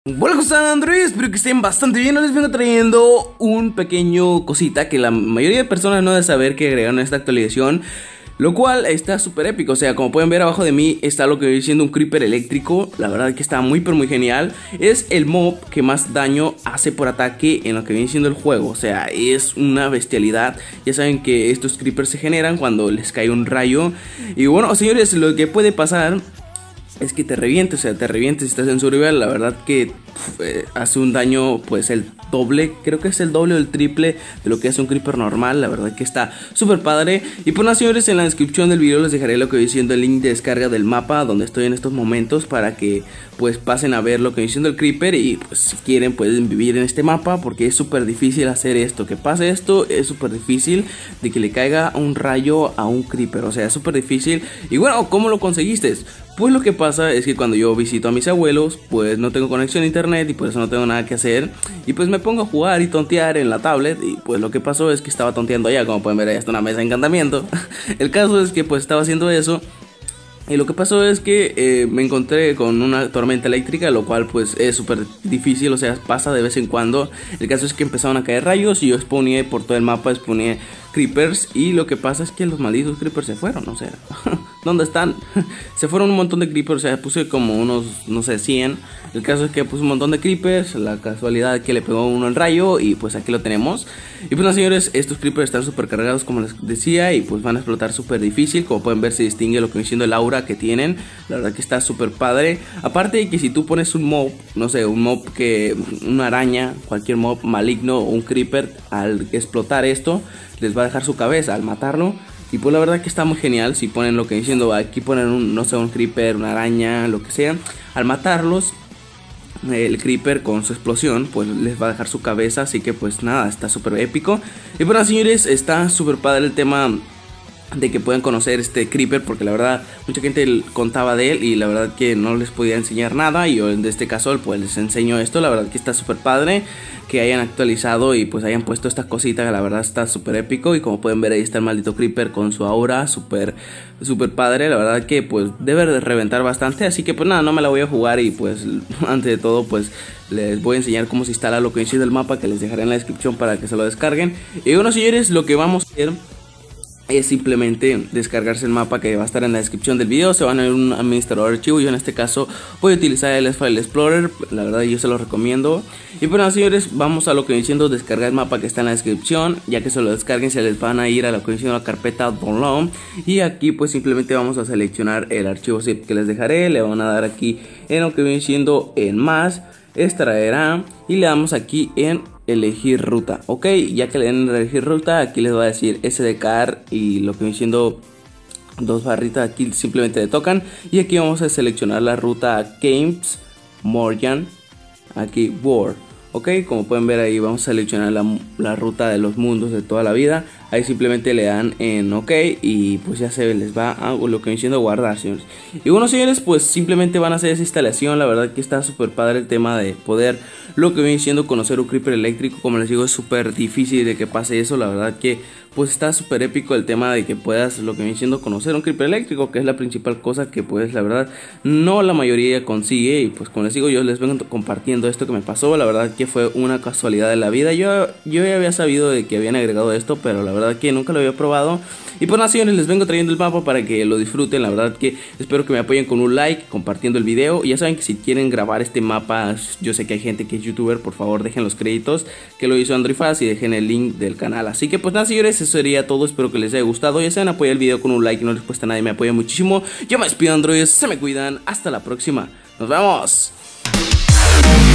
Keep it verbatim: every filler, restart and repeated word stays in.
Hola, ¿cómo están, Android? Espero que estén bastante bien. Hoy les vengo trayendo un pequeño cosita que la mayoría de personas no deben saber que agregaron a esta actualización, lo cual está súper épico. O sea, como pueden ver abajo de mí está lo que viene siendo un creeper eléctrico. La verdad que está muy pero muy genial. Es el mob que más daño hace por ataque en lo que viene siendo el juego. O sea, es una bestialidad. Ya saben que estos creepers se generan cuando les cae un rayo. Y bueno, señores, lo que puede pasar es que te reviente, o sea, te reviente si estás en survival. La verdad que pf, eh, hace un daño pues el doble, creo que es el doble o el triple de lo que hace un creeper normal. La verdad que está súper padre. Y pues nada, señores, en la descripción del video les dejaré lo que viene siendo el link de descarga del mapa donde estoy en estos momentos, para que pues pasen a ver lo que viene siendo el creeper. Y pues si quieren pueden vivir en este mapa, porque es súper difícil hacer esto. Que pase esto, es súper difícil de que le caiga un rayo a un creeper. O sea, es súper difícil. Y bueno, ¿cómo lo conseguiste? Pues lo que pasa es que cuando yo visito a mis abuelos, pues no tengo conexión a internet y por eso no tengo nada que hacer. Y pues me pongo a jugar y tontear en la tablet. Y pues lo que pasó es que estaba tonteando allá. Como pueden ver, ahí está una mesa de encantamiento. El caso es que pues estaba haciendo eso. Y lo que pasó es que eh, me encontré con una tormenta eléctrica, lo cual pues es súper difícil, o sea, pasa de vez en cuando. El caso es que empezaron a caer rayos y yo spawné por todo el mapa, spawné creepers. Y lo que pasa es que los malditos creepers se fueron, o sea, ¿dónde están? Se fueron un montón de creepers, o sea, puse como unos, no sé, cien. El caso es que puse un montón de creepers, la casualidad que le pegó uno el rayo y pues aquí lo tenemos. Y pues no, señores, estos creepers están súper cargados como les decía y pues van a explotar súper difícil. Como pueden ver se distingue lo que viene siendo el aura que tienen. La verdad que está súper padre. Aparte de que si tú pones un mob, no sé, un mob que, una araña, cualquier mob maligno o un creeper, al explotar esto les va a dejar su cabeza al matarlo. Y pues la verdad que está muy genial. Si ponen lo que viene siendo, aquí ponen un, no sé, un creeper, una araña, lo que sea, al matarlos, el creeper con su explosión pues les va a dejar su cabeza. Así que pues nada, está súper épico. Y bueno, señores, está súper padre el tema de que puedan conocer este creeper, porque la verdad mucha gente contaba de él y la verdad que no les podía enseñar nada. Y yo en este caso pues les enseño esto. La verdad que está súper padre que hayan actualizado y pues hayan puesto esta cosita, que la verdad está súper épico. Y como pueden ver ahí está el maldito creeper con su aura, súper súper padre. La verdad que pues debe de reventar bastante. Así que pues nada, no me la voy a jugar. Y pues antes de todo pues les voy a enseñar cómo se instala lo que dice del mapa, que les dejaré en la descripción para que se lo descarguen. Y bueno, señores, lo que vamos a hacer es simplemente descargarse el mapa, que va a estar en la descripción del video. Se van a ir a un administrador de archivo. Yo en este caso voy a utilizar el File Explorer. La verdad yo se lo recomiendo. Y bueno, señores, vamos a lo que viene siendo descargar el mapa, que está en la descripción. Ya que se lo descarguen se les van a ir a lo que viene siendo la carpeta download. Y aquí pues simplemente vamos a seleccionar el archivo zip que les dejaré. Le van a dar aquí en lo que viene siendo en más, extraerá, y le damos aquí en elegir ruta. Ok, ya que le den elegir ruta, aquí les va a decir S D car y lo que viene siendo dos barritas. Aquí simplemente le tocan y aquí vamos a seleccionar la ruta Games Morgan, aquí World. Ok, como pueden ver ahí vamos a seleccionar la, la ruta de los mundos de toda la vida. Ahí simplemente le dan en OK y pues ya se les va a lo que viene siendo guardar, señores. Y bueno, señores, pues simplemente van a hacer esa instalación. La verdad que está súper padre el tema de poder lo que viene siendo conocer un creeper eléctrico. Como les digo, es súper difícil de que pase eso. La verdad que pues está súper épico el tema de que puedas lo que viene siendo conocer un creeper eléctrico, que es la principal cosa que pues la verdad no la mayoría consigue. Y pues como les digo, yo les vengo compartiendo esto que me pasó. La verdad que fue una casualidad de la vida. Yo, yo ya había sabido de que habían agregado esto, pero la verdad que nunca lo había probado. Y pues nada, señores, les vengo trayendo el mapa para que lo disfruten. La verdad que espero que me apoyen con un like, compartiendo el video. Y ya saben que si quieren grabar este mapa, yo sé que hay gente que es youtuber, por favor dejen los créditos que lo hizo AndroidFaz y dejen el link del canal. Así que pues nada, señores, eso sería todo. Espero que les haya gustado. Ya saben, apoyar el video con un like, no les cuesta nada y me apoya muchísimo. Yo me despido, Androids, se me cuidan, hasta la próxima, nos vemos.